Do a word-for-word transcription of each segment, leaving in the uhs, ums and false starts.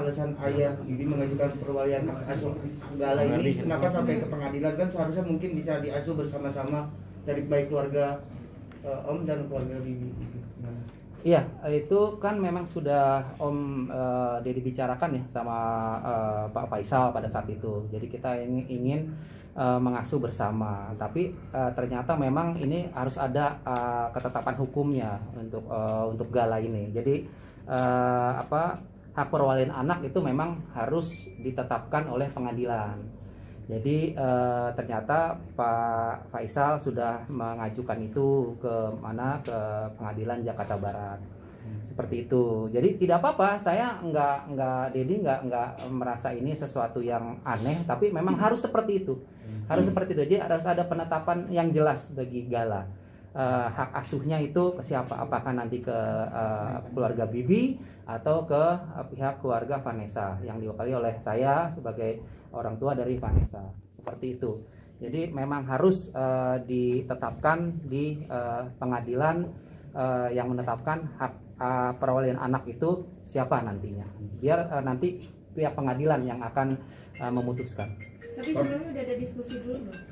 alasan ayah Bibi mengajukan perwalian hak asuh Gala ini, kenapa sampai ke pengadilan? Kan seharusnya mungkin bisa diasuh bersama-sama dari baik keluarga uh, Om dan keluarga Bibi. Iya, itu kan memang sudah Om uh, Deddy bicarakan ya sama uh, Pak Faisal pada saat itu. Jadi kita ingin, ingin uh, mengasuh bersama. Tapi uh, ternyata memang ini harus ada uh, ketetapan hukumnya untuk uh, untuk Gala ini. Jadi uh, apa hak perwalian anak itu memang harus ditetapkan oleh pengadilan. Jadi eh, ternyata Pak Faisal sudah mengajukan itu ke mana ke Pengadilan Jakarta Barat, seperti itu. Jadi tidak apa-apa, saya nggak nggak Dedi nggak nggak merasa ini sesuatu yang aneh, tapi memang harus seperti itu, harus seperti itu. Jadi harus ada penetapan yang jelas bagi Gala. Uh, hak asuhnya itu ke siapa? Apakah nanti ke uh, keluarga Bibi atau ke uh, pihak keluarga Vanessa yang diwakili oleh saya sebagai orang tua dari Vanessa, seperti itu. Jadi memang harus uh, ditetapkan di uh, pengadilan uh, yang menetapkan hak uh, perwalian anak itu siapa nantinya, biar uh, nanti pihak pengadilan yang akan uh, memutuskan. Tapi sebelumnya udah ada diskusi dulu belum?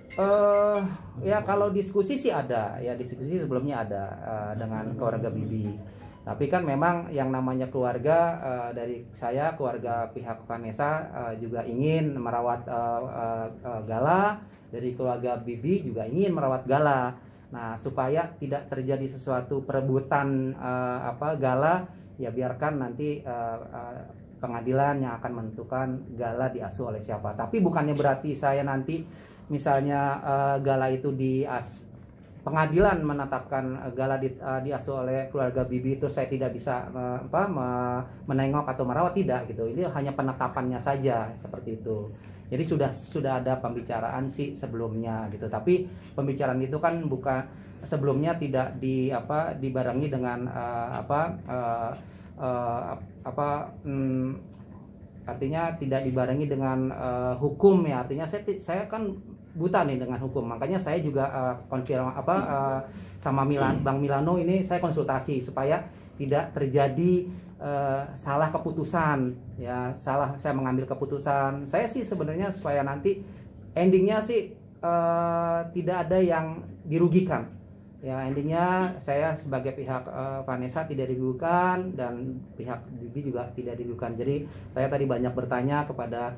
Uh, ya kalau diskusi sih ada, ya diskusi sebelumnya ada uh, dengan keluarga Bibi. Tapi kan memang yang namanya keluarga uh, dari saya, keluarga pihak Vanessa uh, juga ingin merawat uh, uh, uh, Gala, dari keluarga Bibi juga ingin merawat Gala. Nah supaya tidak terjadi sesuatu perebutan uh, apa Gala, ya biarkan nanti uh, uh, pengadilan yang akan menentukan Gala diasuh oleh siapa. Tapi bukannya berarti saya nanti misalnya uh, Gala itu di as pengadilan menetapkan uh, Gala di, uh, diasuh oleh keluarga Bibi itu saya tidak bisa uh, apa me, menengok atau merawat, tidak gitu. Ini hanya penetapannya saja seperti itu. Jadi sudah sudah ada pembicaraan sih sebelumnya gitu. Tapi pembicaraan itu kan bukan sebelumnya tidak di apa dibarengi dengan uh, apa uh, uh, apa um, artinya tidak dibarengi dengan uh, hukum ya. Artinya saya saya kan buta nih dengan hukum, makanya saya juga uh, konfirm apa uh, sama Milan Bang Milano ini saya konsultasi supaya tidak terjadi uh, salah keputusan ya, salah saya mengambil keputusan. Saya sih sebenarnya supaya nanti endingnya sih uh, tidak ada yang dirugikan ya. Endingnya saya sebagai pihak uh, Vanessa tidak dirugikan dan pihak Bibi juga tidak dirugikan. Jadi saya tadi banyak bertanya kepada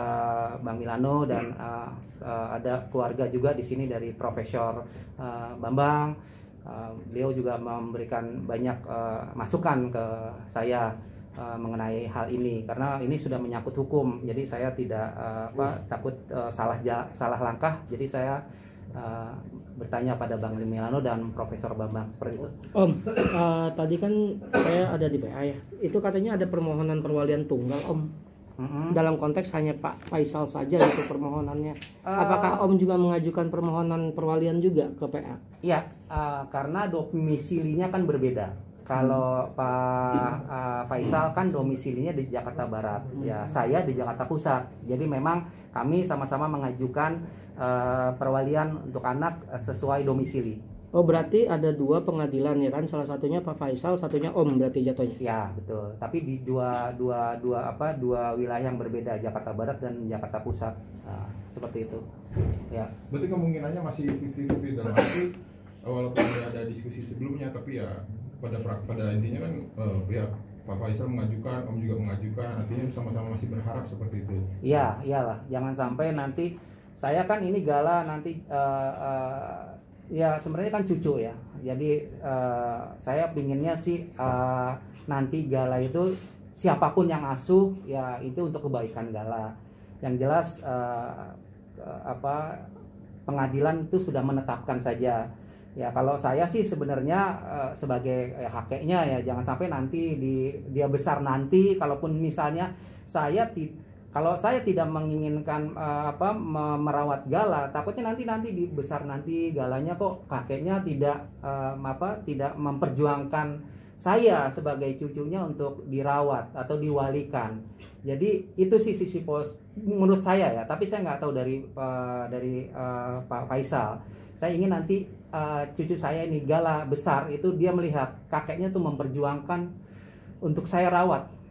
uh, Bang Milano dan uh, uh, ada keluarga juga di sini dari Profesor uh, Bambang. Uh, beliau juga memberikan banyak uh, masukan ke saya uh, mengenai hal ini karena ini sudah menyangkut hukum. Jadi saya tidak uh, apa, takut uh, salah ja, salah langkah. Jadi saya Uh, bertanya pada Bang Milano dan Profesor Bambang seperti itu. Om, uh, tadi kan saya ada di P A ya. Itu katanya ada permohonan perwalian tunggal, Om. Mm-hmm. Dalam konteks hanya Pak Faisal saja itu permohonannya. Uh, Apakah Om juga mengajukan permohonan perwalian juga ke P A? Iya, uh, karena domisilinya kan berbeda. Kalau Pak uh, Faisal kan domisilinya di Jakarta Barat, ya saya di Jakarta Pusat. Jadi memang kami sama-sama mengajukan uh, perwalian untuk anak sesuai domisili. Oh berarti ada dua pengadilan ya kan? Salah satunya Pak Faisal, satunya Om berarti jatuhnya. Ya betul. Tapi di dua dua dua apa dua wilayah yang berbeda, Jakarta Barat dan Jakarta Pusat. Nah, seperti itu. Ya. Berarti kemungkinannya masih lima puluh lima puluh dalam arti walaupun ada diskusi sebelumnya, tapi ya pada pada intinya kan uh, ya Pak Faisal mengajukan, Om juga mengajukan, artinya sama-sama masih berharap seperti itu. Iya, iyalah, jangan sampai nanti saya kan ini Gala nanti uh, uh, ya sebenarnya kan cucu ya. Jadi uh, saya pinginnya sih uh, nanti Gala itu siapapun yang asuh ya itu untuk kebaikan Gala. Yang jelas uh, uh, apa pengadilan itu sudah menetapkan saja. Ya kalau saya sih sebenarnya uh, sebagai ya, kakeknya ya jangan sampai nanti di dia besar nanti kalaupun misalnya saya ti, kalau saya tidak menginginkan uh, apa merawat Gala, takutnya nanti nanti di besar nanti Galanya kok kakeknya tidak uh, apa tidak memperjuangkan saya sebagai cucunya untuk dirawat atau diwalikan. Jadi itu sih sisi pos menurut saya ya, tapi saya nggak tahu dari uh, dari uh, Pak Faisal. Saya ingin nanti uh, cucu saya ini Gala besar itu dia melihat kakeknya tuh memperjuangkan untuk saya rawat.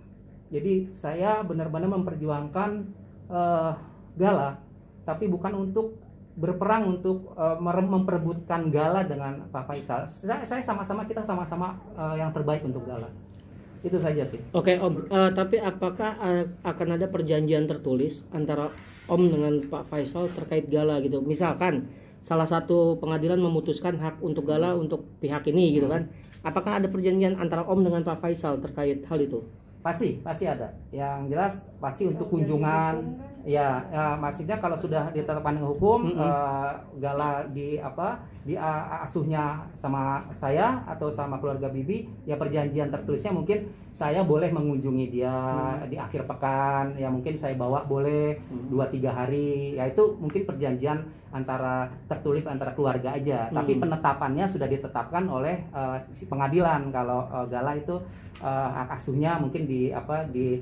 Jadi saya benar-benar memperjuangkan uh, Gala, tapi bukan untuk berperang untuk uh, memperebutkan Gala dengan Pak Faisal. Saya, saya sama-sama kita sama-sama uh, yang terbaik untuk Gala. Itu saja sih. Oke Om, uh, tapi apakah uh, akan ada perjanjian tertulis antara Om dengan Pak Faisal terkait Gala gitu? Misalkan salah satu pengadilan memutuskan hak untuk Gala untuk pihak ini gitu kan? Apakah ada perjanjian antara Om dengan Pak Faisal terkait hal itu? Pasti, pasti ada. Yang jelas pasti untuk kunjungan. Ya, ya maksudnya kalau sudah ditetapkan dengan hukum, mm-hmm. uh, Gala di apa di uh, asuhnya sama saya atau sama keluarga Bibi, ya perjanjian tertulisnya mungkin saya boleh mengunjungi dia mm-hmm. di akhir pekan, ya mungkin saya bawa boleh dua tiga hari, ya itu mungkin perjanjian antara tertulis antara keluarga aja. Mm-hmm. Tapi penetapannya sudah ditetapkan oleh uh, si pengadilan kalau uh, Gala itu uh, hak asuhnya mungkin di apa di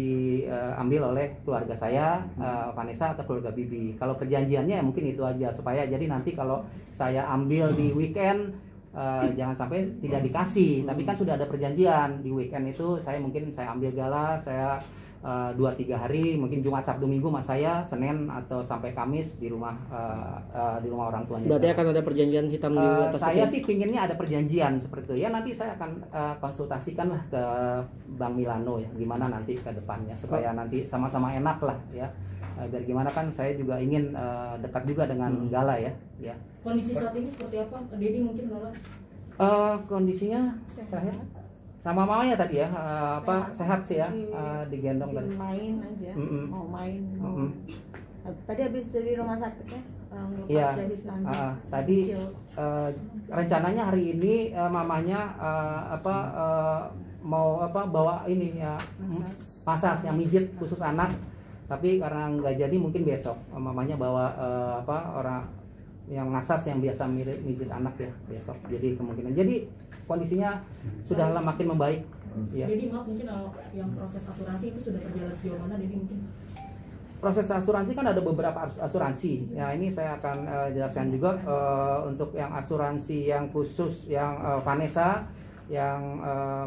diambil uh, oleh keluarga saya, uh, Vanessa atau keluarga Bibi. Kalau perjanjiannya ya mungkin itu aja supaya jadi nanti kalau saya ambil di weekend uh, jangan sampai tidak dikasih. Tapi kan sudah ada perjanjian di weekend itu saya mungkin saya ambil Gala, saya dua tiga hari, mungkin Jumat Sabtu Minggu mas saya, Senin atau sampai Kamis di rumah uh, uh, di rumah orang tuanya. Berarti akan ada perjanjian hitam di uh, atas saya itu? Sih pinginnya ada perjanjian seperti itu ya. Nanti saya akan uh, konsultasikan lah ke Bang Milano ya gimana nanti ke depannya supaya nanti sama-sama enak lah ya. Uh, biar gimana kan saya juga ingin uh, dekat juga dengan hmm. Gala ya ya. Kondisi saat ini seperti apa? Dedi mungkin Gala? Uh, kondisinya terakhir sama mamanya tadi ya, uh, apa sehat, sehat sih ya, uh, digendong tadi. Main aja, Mm-mm. mau main. Mau. Mm-mm. Tadi habis dari rumah sakit ya, Iya. Uh, tadi uh, rencananya hari ini uh, mamanya uh, apa uh, mau apa bawa ini ya masas yang mijit khusus anak, tapi karena nggak jadi mungkin besok uh, mamanya bawa uh, apa orang yang masas yang biasa mijit anak ya besok. Jadi kemungkinan jadi kondisinya sudah makin membaik. Ya. Jadi maaf mungkin yang proses asuransi itu sudah berjalan sejauh mana? Jadi mungkin proses asuransi kan ada beberapa asuransi. Ya ini saya akan uh, jelaskan juga uh, untuk yang asuransi yang khusus yang uh, Vanessa yang uh,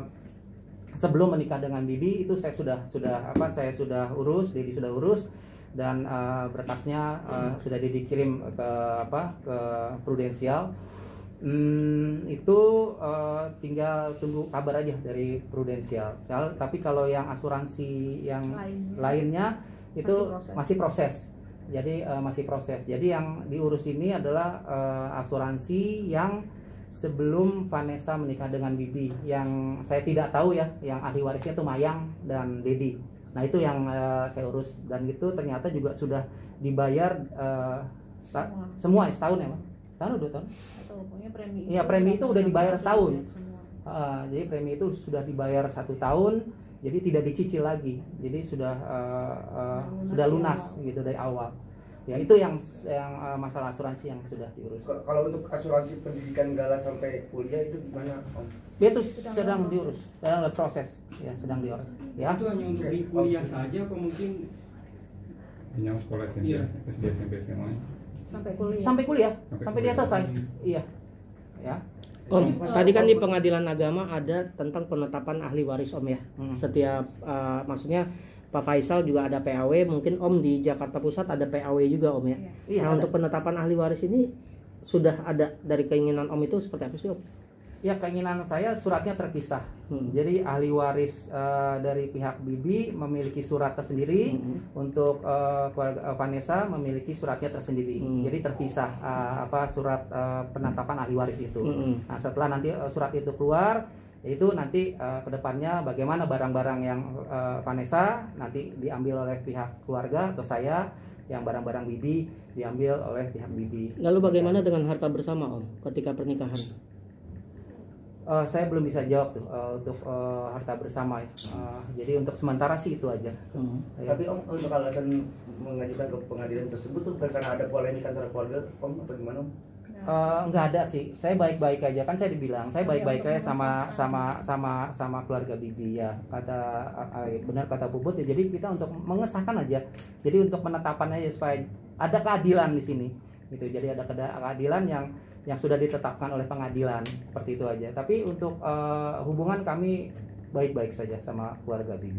sebelum menikah dengan Bibi itu saya sudah sudah apa saya sudah urus, Dedi sudah urus dan uh, berkasnya uh, sudah dikirim ke apa ke Prudensial. Hmm, itu uh, tinggal tunggu kabar aja dari Prudensial. Tapi kalau yang asuransi yang lainnya, lainnya itu masih proses. masih proses. Jadi uh, masih proses. Jadi yang diurus ini adalah uh, asuransi yang sebelum Vanessa menikah dengan Bibi. Yang saya tidak tahu ya, yang ahli warisnya itu Mayang dan Dedi. Nah itu yang uh, saya urus dan itu ternyata juga sudah dibayar uh, semua. semua setahun ya, Mas? Setahun dua tahun? Iya premi itu udah dibayar setahun. Uh, jadi premi itu sudah dibayar satu tahun, jadi tidak dicicil lagi. Jadi sudah uh, uh, sudah lunas gitu dari awal. Ya itu yang yang uh, masalah asuransi yang sudah diurus. Kalau untuk asuransi pendidikan Gala sampai kuliah itu gimana, Om? Itu sedang, sedang diurus, sedang proses, ya sedang diurus. Ya. Itu hanya untuk di kuliah saja, atau mungkin yang sekolah S M P, S D, S M P, S M A? Sampai kuliah. Sampai kuliah, sampai, sampai dia selesai. Iya. Ya. Om, tadi kan di pengadilan agama ada tentang penetapan ahli waris Om ya. Hmm. Setiap uh, maksudnya Pak Faisal juga ada P A W, mungkin Om di Jakarta Pusat ada P A W juga Om ya. Iya, nah ada. Untuk penetapan ahli waris ini sudah ada dari keinginan Om itu seperti apa sih Om? Ya keinginan saya suratnya terpisah. Hmm. Jadi ahli waris uh, dari pihak Bibi memiliki surat tersendiri, hmm. untuk uh, keluarga uh, Vanessa memiliki suratnya tersendiri. Hmm. Jadi terpisah uh, apa surat uh, penetapan ahli waris itu. Hmm. Nah setelah nanti uh, surat itu keluar, itu nanti uh, kedepannya bagaimana barang-barang yang uh, Vanessa nanti diambil oleh pihak keluarga atau saya, yang barang-barang Bibi diambil oleh pihak Bibi. Lalu bagaimana dengan harta bersama Om ketika pernikahan? Uh, saya belum bisa jawab tuh uh, untuk uh, harta bersama ya. Uh, jadi untuk sementara sih itu aja. Hmm. Ya. Tapi Om untuk alasan mengajukan ke pengadilan tersebut tuh karena ada polemik antara keluarga, Om apa gimana Om? Uh, enggak ada sih, saya baik-baik aja kan saya dibilang saya baik-baik aja sama sama sama sama keluarga Bibi ya kata uh, benar kata Puput ya. Jadi kita untuk mengesahkan aja, jadi untuk penetapan aja supaya ada keadilan di sini gitu. Jadi ada keadilan yang yang sudah ditetapkan oleh pengadilan seperti itu aja. Tapi untuk uh, hubungan kami baik-baik saja sama keluarga Bibi.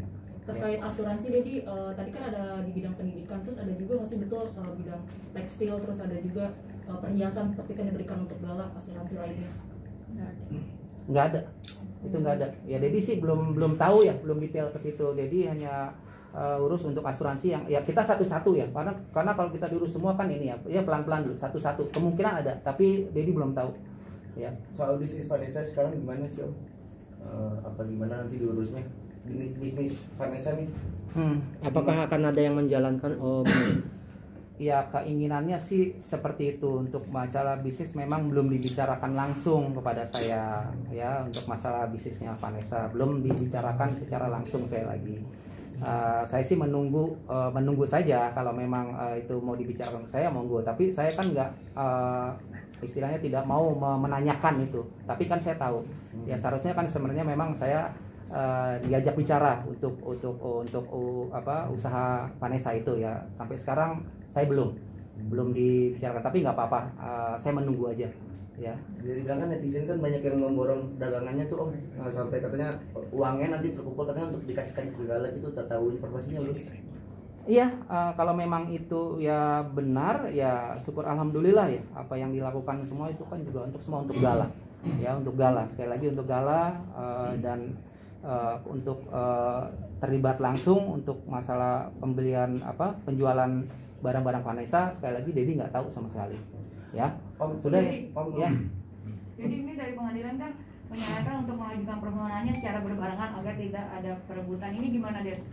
Terkait asuransi, Dedi, uh, tadi kan ada di bidang pendidikan, terus ada juga masih betul uh, bidang tekstil, terus ada juga uh, perhiasan seperti kan diberikan untuk gala, asuransi lainnya. Nggak ada, itu nggak ada. Ya Dedi sih belum belum tahu ya, belum detail ke situ. Dedi hanya uh, urus untuk asuransi yang ya kita satu-satu ya, karena karena kalau kita diurus semua kan ini ya, ya pelan-pelan dulu satu-satu. Kemungkinan ada, tapi Dedi belum tahu. Ya. Soal bisnis Vanessa sekarang gimana sih Om? Uh, apa gimana nanti diurusnya? Bisnis, bisnis Vanessa nih? Hmm. Apakah akan ada yang menjalankan Om? Ya keinginannya sih seperti itu. Untuk masalah bisnis memang belum dibicarakan langsung kepada saya ya, untuk masalah bisnisnya Vanessa belum dibicarakan secara langsung saya lagi. Uh, saya sih menunggu uh, menunggu saja kalau memang uh, itu mau dibicarakan saya monggo, tapi saya kan nggak uh, istilahnya tidak mau menanyakan itu, tapi kan saya tahu ya seharusnya kan sebenarnya memang saya uh, diajak bicara untuk untuk untuk uh, apa usaha Vanessa itu ya, sampai sekarang saya belum belum dibicarakan, tapi nggak apa-apa, uh, saya menunggu aja ya. Jadi bilang kan netizen kan banyak yang memborong dagangannya tuh Om, nah, sampai katanya uangnya nanti terkumpul katanya untuk dikasihkan ke gala gitu, tak tahu informasinya belum? Iya, uh, kalau memang itu ya benar ya syukur alhamdulillah ya, apa yang dilakukan semua itu kan juga untuk semua untuk gala ya, untuk gala sekali lagi untuk gala uh, dan uh, untuk uh, terlibat langsung untuk masalah pembelian apa penjualan barang-barang Vanessa, sekali lagi Dedi nggak tahu sama sekali ya. Om Sudah jadi, ya? Om, Ya. Jadi ini dari pengadilan kan menyarankan untuk mengajukan permohonannya secara berbarengan agar tidak ada perebutan. Ini gimana, Det?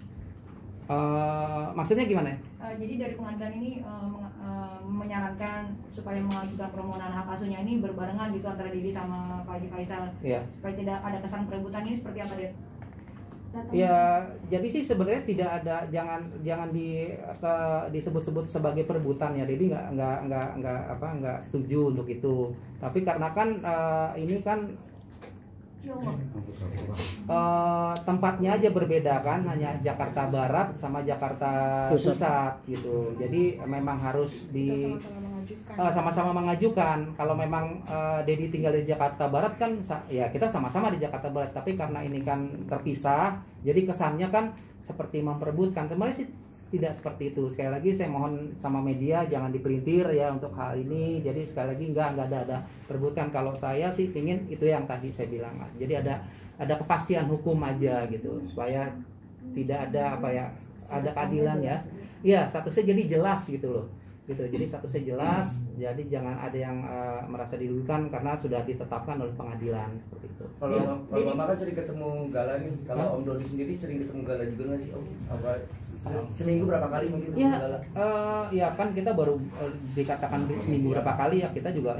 Uh, maksudnya gimana? Uh, jadi dari pengadilan ini uh, meng- uh, menyarankan supaya mengajukan permohonan hak asuhnya ini berbarengan gitu antara Dedi sama Pak Haji Faisal, Ya. supaya tidak ada kesan perebutan. Ini seperti apa, Det? Ya, jadi sih sebenarnya tidak ada, jangan jangan di ke, disebut-sebut sebagai perebutan ya. Jadi nggak nggak nggak nggak apa nggak setuju untuk itu. Tapi karena kan uh, ini kan uh, tempatnya aja berbeda kan, hanya Jakarta Barat sama Jakarta Pusat. Pusat gitu. Jadi memang harus di Kita sama-sama mengajukan. Uh, sama-sama mengajukan. Kalau memang uh, Dedi tinggal di Jakarta Barat kan sa- ya kita sama-sama di Jakarta Barat, tapi karena ini kan terpisah, jadi kesannya kan seperti memperebutkan. Kemarin sih tidak seperti itu. Sekali lagi saya mohon sama media jangan dipelintir ya untuk hal ini. Jadi sekali lagi enggak enggak ada ada perebutan. Kalau saya sih ingin itu yang tadi saya bilang. Jadi ada ada kepastian hukum aja gitu supaya tidak ada apa ya, ada keadilan ya. Iya, statusnya jadi jelas gitu loh. Gitu. Jadi statusnya jelas, jadi jangan ada yang uh, merasa dirugikan karena sudah ditetapkan oleh pengadilan seperti itu. Kalau Ya, Om- kalau Mama kan sering ketemu Gala nih, kalau Om Dodi sendiri sering ketemu Gala juga nggak sih Om? Apa se- seminggu berapa kali mungkin ketemu Ya, Gala? uh, ya kan kita baru uh, dikatakan seminggu berapa kali ya, kita juga